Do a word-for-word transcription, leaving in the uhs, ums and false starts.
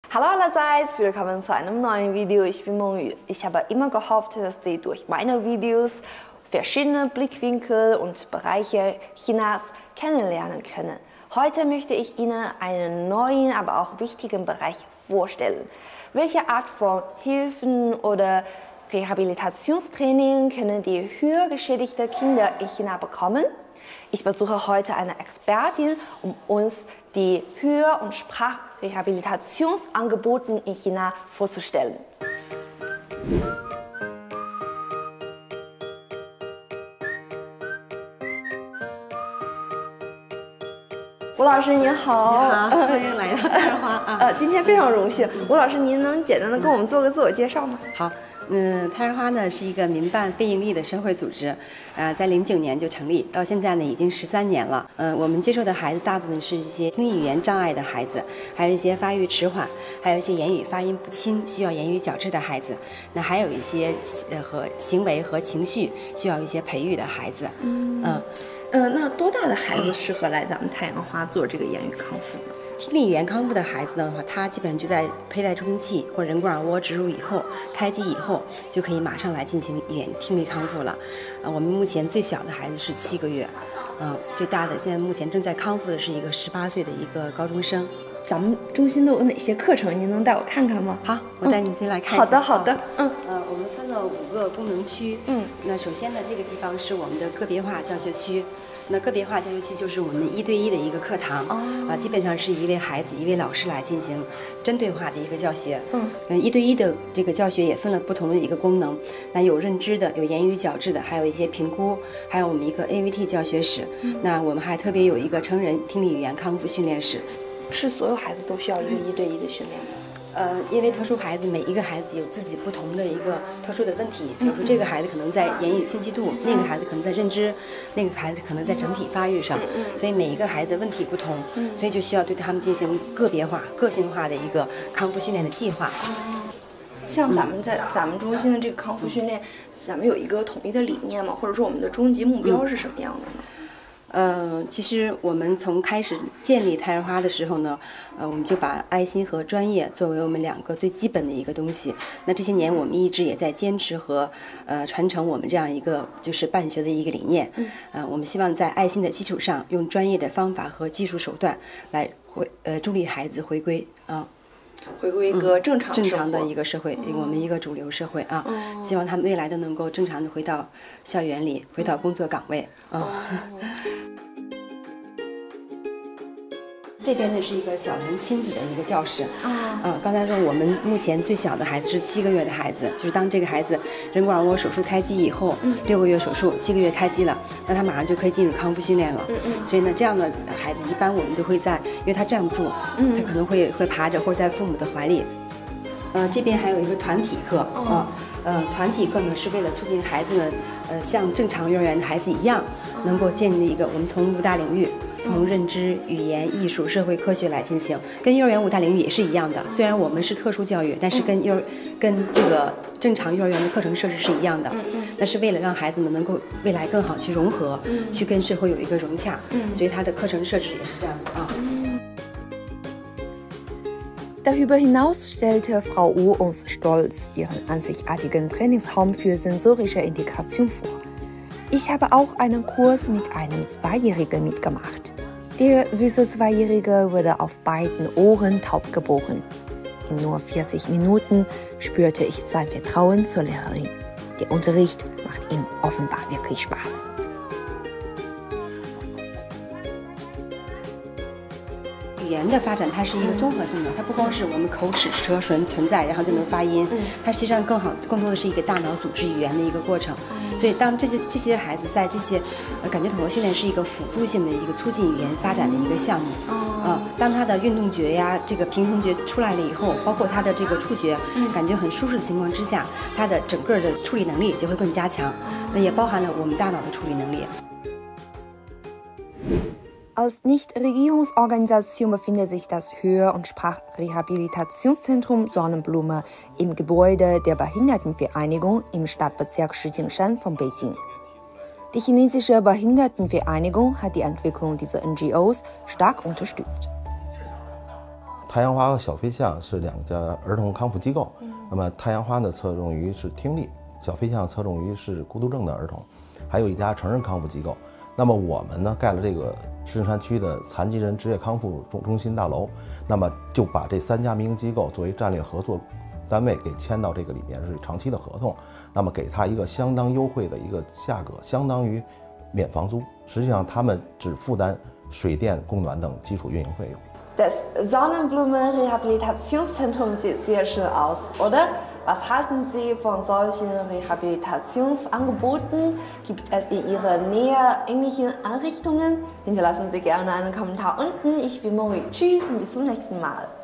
Hallo allerseits, willkommen zu einem neuen Video. Ich bin Mongyu. Ich habe immer gehofft, dass Sie durch meine Videos verschiedene Blickwinkel und Bereiche Chinas kennenlernen können. Heute möchte ich Ihnen einen neuen, aber auch wichtigen Bereich vorstellen. Welche Art von Hilfen oder Rehabilitationstraining können die höher geschädigte Kinder in China bekommen? Ich besuche heute eine Expertin, um uns die Hör- und Sprachrehabilitationsangebote in China vorzustellen. 吴老师您好， 你好，欢迎来到太阳花啊！ 呃，今天非常荣幸，吴老师您能简单的跟我们做个自我介绍吗？ 好，嗯，太阳花呢是一个民办非营利的社会组织，呃，在零九年就成立，到现在呢已经十三年了。嗯、呃，我们接受的孩子大部分是一些听力语言障碍的孩子，还有一些发育迟缓，还有一些言语发音不清需要言语矫治的孩子，那还有一些呃和行为和情绪需要一些培育的孩子。嗯。嗯呃，那多大的孩子适合来咱们太阳花做这个言语康复呢？ 听力语言康复的孩子的话，他基本上就在佩戴助听器或者人工耳蜗植入以后，开机以后就可以马上来进行语言听力康复了。呃，我们目前最小的孩子是七个月，嗯、呃，最大的现在目前正在康复的是一个十八岁的一个高中生。 咱们中心都有哪些课程？您能带我看看吗？ 好，我带你进来看一下。 好的，好的。嗯， 呃，我们分了五个功能区。嗯，那首先呢，这个地方是我们的个别化教学区。那个别化教学区就是我们一对一的一个课堂。哦。啊，基本上是一位孩子、一位老师来进行针对化的一个教学。嗯。嗯，一对一的这个教学也分了不同的一个功能。那有认知的，有言语矫治的，还有一些评估，还有我们一个 A V T 教学室。嗯。那我们还特别有一个成人听力语言康复训练室。 是所有孩子都需要一个一对一的训练吗？ 呃，因为特殊孩子每一个孩子有自己不同的一个特殊的问题，比如说这个孩子可能在言语清晰度，那个孩子可能在认知，那个孩子可能在整体发育上，所以每一个孩子的问题不同，所以就需要对他们进行个别化、个性化的一个康复训练的计划。 像咱们在咱们中心的这个康复训练，咱们有一个统一的理念吗？或者说我们的终极目标是什么样的呢？ 呃，其实我们从开始建立太阳花的时候呢，呃，我们就把爱心和专业作为我们两个最基本的一个东西。那这些年我们一直也在坚持和呃传承我们这样一个就是办学的一个理念。嗯。呃，我们希望在爱心的基础上，用专业的方法和技术手段来回呃助力孩子回归啊。 回归一个正常、 嗯、正常的一个社会，嗯、我们一个主流社会啊，嗯、希望他们未来都能够正常的回到校园里，回到工作岗位啊。嗯 这边呢是一个小人亲子的一个教室啊，嗯，刚才说我们目前最小的孩子是七个月的孩子，就是当这个孩子人工耳蜗手术开机以后，嗯，六个月手术，七个月开机了，那他马上就可以进入康复训练了，嗯嗯，所以呢，这样的孩子一般我们都会在，因为他站不住，嗯，他可能会会爬着或者在父母的怀里，呃，这边还有一个团体课啊，呃，团体课呢是为了促进孩子们，呃，像正常幼儿园的孩子一样，能够建立一个我们从五大领域。 从认知、语言、艺术、社会科学来进行，跟幼儿园五大领域也是一样的。虽然我们是特殊教育，但是跟幼儿、跟这个正常幼儿园的课程设置是一样的。那是为了让孩子们能够未来更好去融合，去跟社会有一个融洽。所以它的课程设置也是这样的啊。 Darüber hinaus stellte Frau Wu uns stolz ihren einzigartigen Trainingsraum für sensorische Integration vor. Ich habe auch einen Kurs mit einem Zweijährigen mitgemacht. Der süße Zweijährige wurde auf beiden Ohren taub geboren. In nur vierzig Minuten spürte ich sein Vertrauen zur Lehrerin. Der Unterricht macht ihm offenbar wirklich Spaß. 语言的发展，它是一个综合性的，它不光是我们口齿舌唇存在，然后就能发音，它实际上更好，更多的是一个大脑组织语言的一个过程。所以，当这些这些孩子在这些呃感觉统合训练是一个辅助性的一个促进语言发展的一个项目。啊，当他的运动觉呀，这个平衡觉出来了以后，包括他的这个触觉感觉很舒适的情况之下，他的整个的处理能力就会更加强。那也包含了我们大脑的处理能力。 Als Nichtregierungsorganisation befindet sich das Hör- und Sprachrehabilitationszentrum Sonnenblume im Gebäude der Behindertenvereinigung im Stadtbezirk Shijingshan von Beijing. Die chinesische Behindertenvereinigung hat die Entwicklung dieser N G Os stark unterstützt. 太阳花和小飞象是两家儿童康复机构。嗯、那么太阳花呢侧重于是听力，小飞象侧重于是孤独症的儿童，还有一家成人康复机构。那么我们呢盖了这个石景山区的残疾人职业康复中中心大楼，那么就把这三家民营机构作为战略合作单位给签到这个里面是长期的合同，那么给他一个相当优惠的一个价格，相当于免房租。实际上他们只负担水电供暖等基础运营费用。 Das Sonnenblumen-Rehabilitationszentrum sieht sehr schön aus, oder? Was halten Sie von solchen Rehabilitationsangeboten? Gibt es in Ihrer Nähe ähnliche Einrichtungen? Hinterlassen Sie gerne einen Kommentar unten. Ich bin Mori. Tschüss und bis zum nächsten Mal.